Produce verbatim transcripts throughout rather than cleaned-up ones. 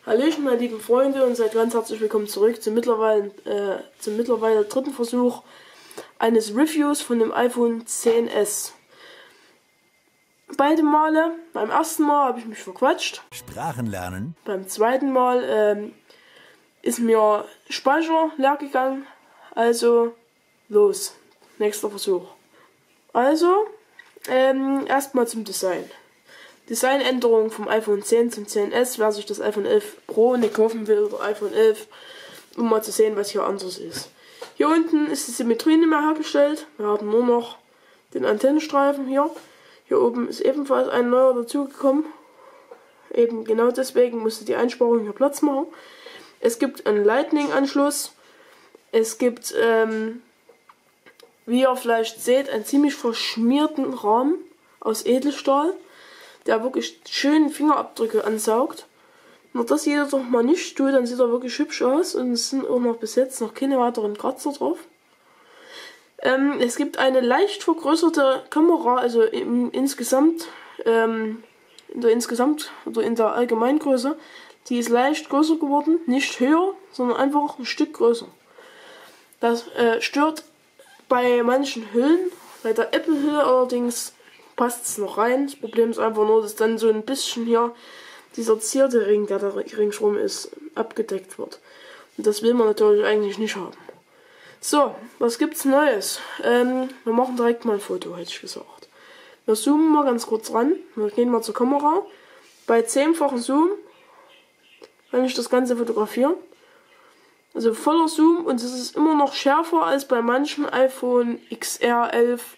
Hallöchen, meine lieben Freunde, und seid ganz herzlich willkommen zurück zum mittlerweile, äh, zum mittlerweile dritten Versuch eines Reviews von dem iPhone zehn S. Beide Male, beim ersten Mal habe ich mich verquatscht. Sprachen lernen. Beim zweiten Mal ähm, ist mir Speicher leer gegangen. Also los, nächster Versuch. Also, ähm, erstmal zum Design. Designänderung vom iPhone zehn zum zehn S, wer sich das iPhone elf Pro nicht kaufen will oder iPhone elf, um mal zu sehen, was hier anders ist. Hier unten ist die Symmetrie nicht mehr hergestellt. Wir haben nur noch den Antennenstreifen hier. Hier oben ist ebenfalls ein neuer dazugekommen. Eben genau deswegen musste die Einsparung hier Platz machen. Es gibt einen Lightning-Anschluss. Es gibt, ähm, wie ihr vielleicht seht, einen ziemlich verschmierten Rahmen aus Edelstahl, der wirklich schön Fingerabdrücke ansaugt. Wenn das jeder doch mal nicht tut, dann sieht er wirklich hübsch aus und es sind auch noch bis jetzt noch keine weiteren Kratzer drauf. Ähm, es gibt eine leicht vergrößerte Kamera, also im, insgesamt, ähm, in der insgesamt oder in der Allgemeingröße, die ist leicht größer geworden, nicht höher, sondern einfach ein Stück größer. Das äh, stört bei manchen Hüllen, bei der Apple-Hülle allerdings passt es noch rein. Das Problem ist einfach nur, dass dann so ein bisschen hier dieser zierte Ring, der da ringsrum ist, abgedeckt wird. Und das will man natürlich eigentlich nicht haben. So, was gibt's Neues? Ähm, wir machen direkt mal ein Foto, hätte ich gesagt. Wir zoomen mal ganz kurz ran. Wir gehen mal zur Kamera. Bei zehnfachen Zoom kann ich das Ganze fotografieren. Also voller Zoom, und es ist immer noch schärfer als bei manchen iPhone X R elf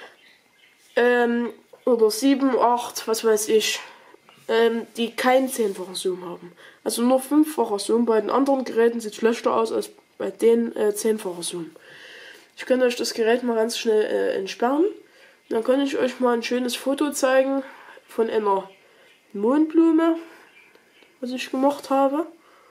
ähm, oder sieben, acht, was weiß ich, ähm, die keinen zehnfachen Zoom haben. Also nur fünffacher Zoom. Bei den anderen Geräten sieht es schlechter aus als bei den äh, zehnfacher Zoom. Ich kann euch das Gerät mal ganz schnell äh, entsperren. Dann kann ich euch mal ein schönes Foto zeigen von einer Mohnblume, was ich gemacht habe.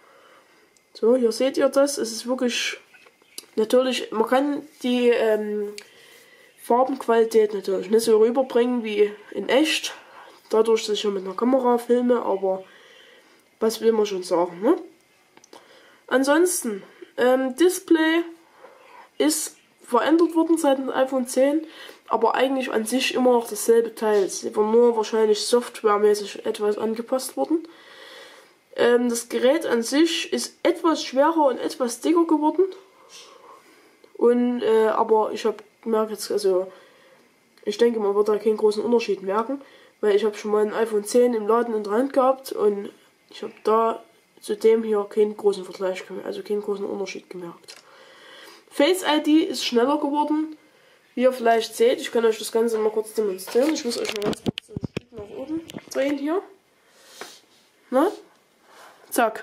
So, hier seht ihr das. Es ist wirklich, natürlich, man kann die ähm, Farbenqualität natürlich nicht so rüberbringen wie in echt, dadurch, dass ich ja mit einer Kamera filme, aber was will man schon sagen, ne? Ansonsten, ähm, Display ist verändert worden seit dem iPhone zehn, aber eigentlich an sich immer noch dasselbe Teil. Es ist nur wahrscheinlich softwaremäßig etwas angepasst worden. Ähm, das Gerät an sich ist etwas schwerer und etwas dicker geworden. Und, äh, aber ich habe gemerkt jetzt, also, ich denke, man wird da keinen großen Unterschied merken, weil ich habe schon mal ein iPhone zehn im Laden in der Hand gehabt und ich habe da zu dem hier keinen großen Vergleich, also keinen großen Unterschied gemerkt. Face I D ist schneller geworden, wie ihr vielleicht seht. Ich kann euch das Ganze mal kurz demonstrieren. Ich muss euch mal ganz kurz ein Stück nach oben drehen hier. Na? Zack.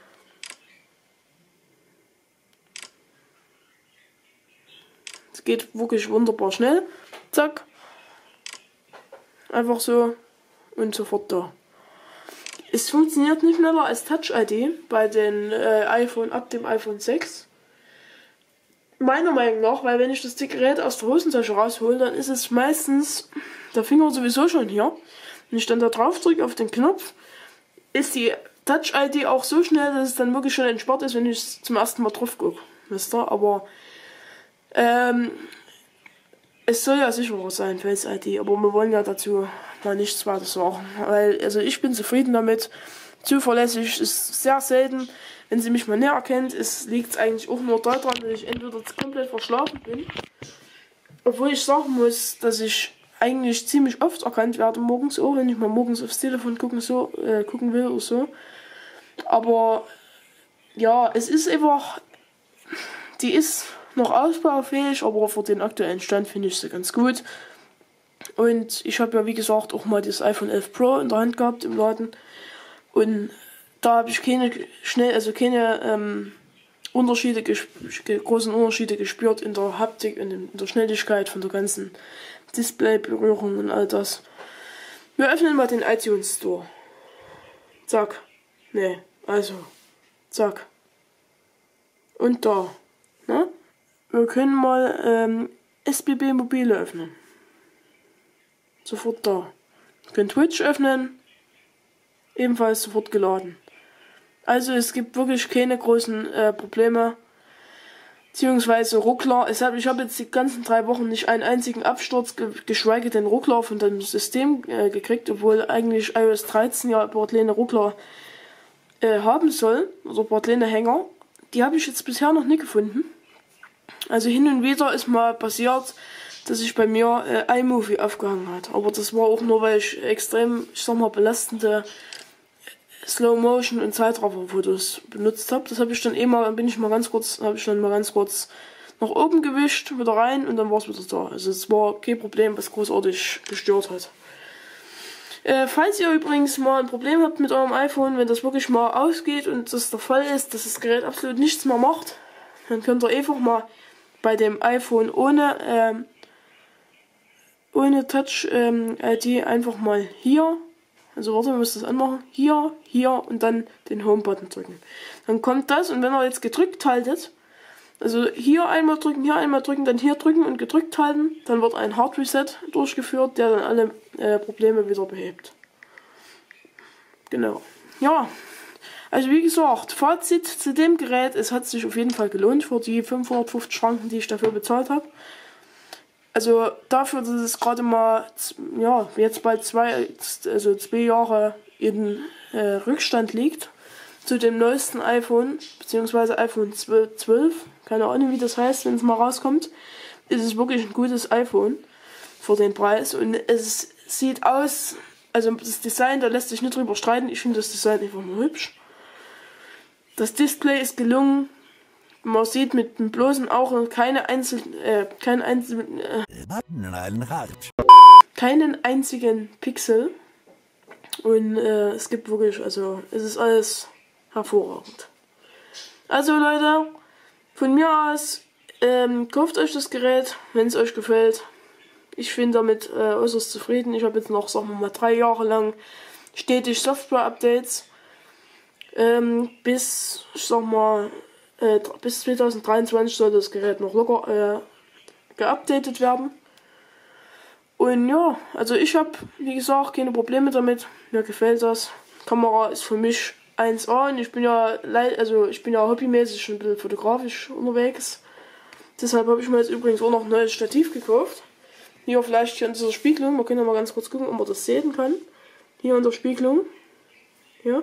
Es geht wirklich wunderbar schnell. Zack. Einfach so und sofort da. Es funktioniert nicht schneller als Touch I D bei den äh, iPhone ab dem iPhone sechs. Meiner Meinung nach, weil wenn ich das Gerät aus der Hosentasche raushole, dann ist es meistens der Finger sowieso schon hier. Wenn ich dann da drauf drücke auf den Knopf, ist die Touch I D auch so schnell, dass es dann wirklich schon entspannt ist, wenn ich zum ersten Mal drauf gucke. Wisst ihr? Aber ähm, es soll ja sicherer sein, Face I D, aber wir wollen ja dazu mal nichts weiter sagen. Weil, also ich bin zufrieden damit. Zuverlässig ist sehr selten, wenn sie mich mal näher erkennt. Es liegt eigentlich auch nur daran, dass ich entweder komplett verschlafen bin, obwohl ich sagen muss, dass ich eigentlich ziemlich oft erkannt werde morgens, auch wenn ich mal morgens aufs Telefon gucken, so, äh, gucken will oder so. Aber ja, es ist einfach, die ist noch ausbaufähig, aber für den aktuellen Stand finde ich sie ganz gut. Und ich habe ja, wie gesagt, auch mal das iPhone elf Pro in der Hand gehabt im Laden. Und da habe ich keine schnell, also keine ähm, Unterschiede, großen Unterschiede gespürt in der Haptik und in der Schnelligkeit von der ganzen Displayberührung und all das. Wir öffnen mal den iTunes Store. Zack. Ne, also. Zack. Und da. Ne? Wir können mal ähm, S B B Mobile öffnen. Sofort da. Wir können Twitch öffnen. Ebenfalls sofort geladen. Also es gibt wirklich keine großen äh, Probleme, beziehungsweise Ruckler. Ich habe ich hab jetzt die ganzen drei Wochen nicht einen einzigen Absturz, ge geschweige denn Ruckler von dem System äh, gekriegt, obwohl eigentlich i O S dreizehn ja Portläne Ruckler äh, haben soll, oder Portläne Hänger. Die habe ich jetzt bisher noch nie gefunden. Also hin und wieder ist mal passiert, dass sich bei mir äh, iMovie aufgehangen hat. Aber das war auch nur, weil ich extrem, ich sag mal, belastende Slow-Motion und Zeitraffer-Fotos benutzt habe. Das habe ich dann eh mal, bin ich mal ganz kurz, habe ich dann mal ganz kurz nach oben gewischt, wieder rein und dann war es wieder da. Also es war kein Problem, was großartig gestört hat. Äh, falls ihr übrigens mal ein Problem habt mit eurem iPhone, wenn das wirklich mal ausgeht und das der Fall ist, dass das Gerät absolut nichts mehr macht, dann könnt ihr einfach mal bei dem iPhone ohne ähm, ohne Touch ähm, I D einfach mal hier, also warte, wir müssen das anmachen, hier, hier und dann den Home-Button drücken. Dann kommt das und wenn ihr jetzt gedrückt haltet, also hier einmal drücken, hier einmal drücken, dann hier drücken und gedrückt halten, dann wird ein Hard Reset durchgeführt, der dann alle äh, Probleme wieder behebt. Genau. Ja, also wie gesagt, Fazit zu dem Gerät, es hat sich auf jeden Fall gelohnt für die fünfhundertfünfzig Franken, die ich dafür bezahlt habe. Also dafür, dass es gerade mal, ja, jetzt bald zwei, also zwei Jahre in äh, Rückstand liegt zu dem neuesten iPhone, beziehungsweise iPhone zwölf, keine Ahnung wie das heißt, wenn es mal rauskommt, ist es wirklich ein gutes iPhone für den Preis und es sieht aus, also das Design, da lässt sich nicht drüber streiten, ich finde das Design einfach nur hübsch. Das Display ist gelungen. Man sieht mit dem bloßen Auge keine einzelnen, äh, keinen einzigen, äh, keinen einzigen Pixel. Und äh, es gibt wirklich, also es ist alles hervorragend. Also Leute, von mir aus, ähm, kauft euch das Gerät, wenn es euch gefällt. Ich bin damit äh, äußerst zufrieden. Ich habe jetzt noch, sagen wir mal, drei Jahre lang stetig Software-Updates. Ähm, bis, ich sag mal, äh, bis zweitausenddreiundzwanzig soll das Gerät noch locker äh, geupdatet werden. Und ja, also ich habe, wie gesagt, keine Probleme damit. Mir gefällt das. Kamera ist für mich eins A und ich bin ja, also ich bin ja hobbymäßig ein bisschen fotografisch unterwegs. Deshalb habe ich mir jetzt übrigens auch noch ein neues Stativ gekauft. Hier vielleicht hier in dieser Spiegelung. Man kann ja mal ganz kurz gucken, ob man das sehen kann. Hier in der Spiegelung. Ja.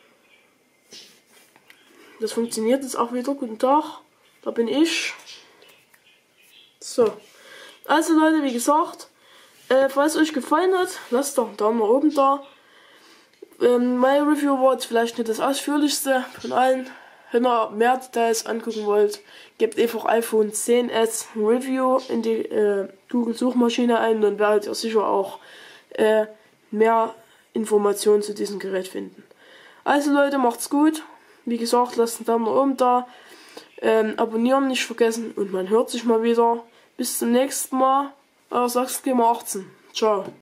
Das funktioniert jetzt auch wieder. Guten Tag. Da bin ich. So. Also Leute, wie gesagt, äh, falls euch gefallen hat, lasst doch einen Daumen nach oben da. Ähm, meine Review war jetzt vielleicht nicht das ausführlichste von allen. Wenn ihr mehr Details angucken wollt, gebt einfach iPhone zehn S Review in die äh, Google-Suchmaschine ein, dann werdet ihr sicher auch äh, mehr Informationen zu diesem Gerät finden. Also Leute, macht's gut. Wie gesagt, lasst einen Daumen nach oben da. Ähm, abonnieren nicht vergessen und man hört sich mal wieder. Bis zum nächsten Mal. Euer Sachs Gamer achtzehn. Ciao.